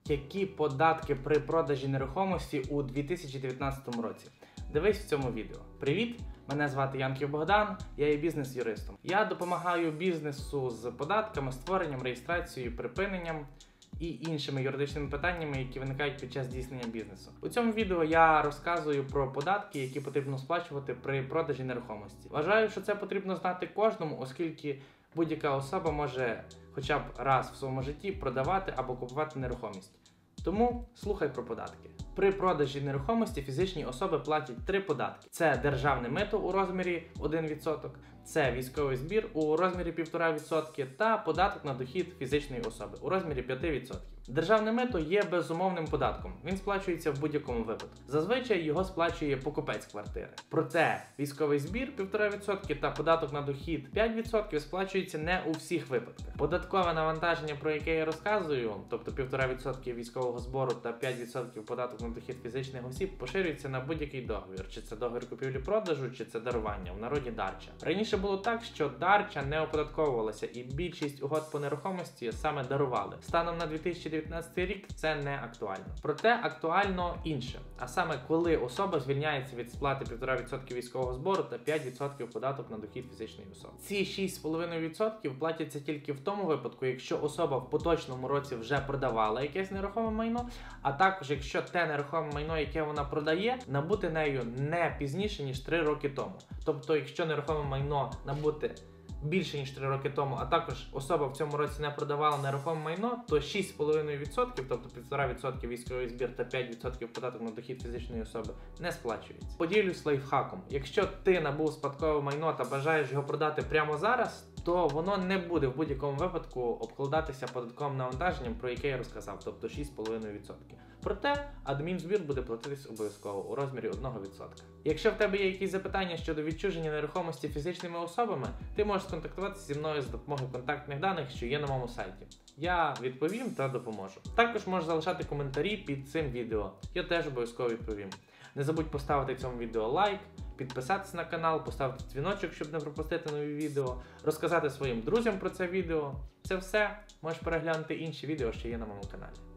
Які податки при продажі нерухомості у 2019 році? Дивись в цьому відео. Привіт! Мене звати Янків Богдан, я є бізнес-юристом. Я допомагаю бізнесу з податками, створенням, реєстрацією, припиненням і іншими юридичними питаннями, які виникають під час здійснення бізнесу. У цьому відео я розказую про податки, які потрібно сплачувати при продажі нерухомості. Вважаю, що це потрібно знати кожному, оскільки будь-яка особа може хоча б раз в своєму житті продавати або купувати нерухомість. Тому слухай про податки. При продажі нерухомості фізичні особи платять 3 податки. Це державне мито у розмірі 1%, це військовий збір у розмірі 1,5% та податок на дохід фізичної особи у розмірі 5%. Державне мито є безумовним податком. Він сплачується в будь-якому випадку. Зазвичай його сплачує покупець квартири. Проте військовий збір 1,5% та податок на дохід 5% сплачується не у всіх випадках. Податкове навантаження, про яке я розказую, тобто 1,5% військового збору та 5% податок на дохід фізичних осіб, поширюється на будь-який договір. Чи це договір купівлі-продажу, чи це дарування, в народі дарча. Раніше було так, що дарча не оподатковувалася і більшість угод по нерухомості саме дарували. Станом на 2019 рік це не актуально. Проте актуально інше. А саме, коли особа звільняється від сплати 1,5% військового збору та 5% податок на дохід фізичної особи. Ці 6,5% платяться тільки в тому випадку, якщо особа в поточному році вже продавала якесь нерухоме майно, а також якщо те нерухоме майно, яке вона продає, набуте нею не пізніше, ніж 3 роки тому. Тобто, якщо нерухоме майно набуте більше, ніж 3 роки тому, а також особа в цьому році не продавала нерухоме майно, то 6,5%, тобто 1,5% військовий збір та 5% податок на дохід фізичної особи не сплачується. Поділюсь лайфхаком. Якщо ти набув спадкове майно та бажаєш його продати прямо зараз, то воно не буде в будь-якому випадку обкладатися податковим навантаженням, про яке я розказав, тобто 6,5%. Проте адмінзбір буде платитись обов'язково у розмірі 1%. Якщо в тебе є якісь запитання щодо відчуження нерухомості фізичними особами, ти можеш сконтактуватися зі мною за допомогою контактних даних, що є на моєму сайті. Я відповім та допоможу. Також можеш залишати коментарі під цим відео. Я теж обов'язково відповім. Не забудь поставити цьому відео лайк, підписатися на канал, поставити дзвіночок, щоб не пропустити нові відео, розказати своїм друзям про це відео. Це все. Можеш переглянути інші відео, що є на моєму каналі.